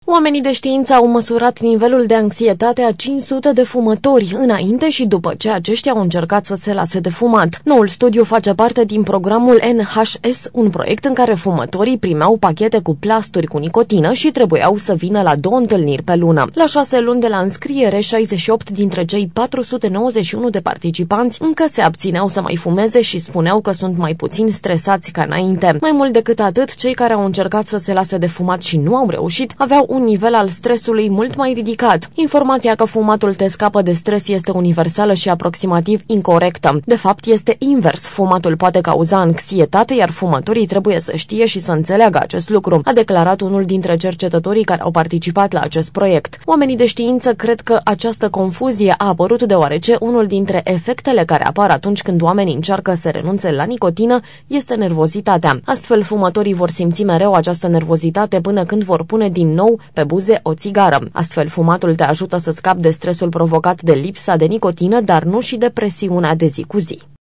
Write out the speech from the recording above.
Oamenii de știință au măsurat nivelul de anxietate a 500 de fumători înainte și după ce aceștia au încercat să se lase de fumat. Noul studiu face parte din programul NHS, un proiect în care fumătorii primeau pachete cu plasturi cu nicotină și trebuiau să vină la 2 întâlniri pe lună. La 6 luni de la înscriere, 68 dintre cei 491 de participanți încă se abțineau să mai fumeze și spuneau că sunt mai puțin stresați ca înainte. Mai mult decât atât, cei care au încercat să se lase de fumat și nu au reușit aveau un nivel al stresului mult mai ridicat. Informația că fumatul te scapă de stres este universală și aproximativ incorectă. De fapt, este invers. Fumatul poate cauza anxietate, iar fumătorii trebuie să știe și să înțeleagă acest lucru, a declarat unul dintre cercetătorii care au participat la acest proiect. Oamenii de știință cred că această confuzie a apărut deoarece unul dintre efectele care apar atunci când oamenii încearcă să renunțe la nicotină este nervozitatea. Astfel, fumătorii vor simți mereu această nervozitate până când vor pune din nou pe buze o țigară. Astfel, fumatul te ajută să scapi de stresul provocat de lipsa de nicotină, dar nu și de presiunea de zi cu zi.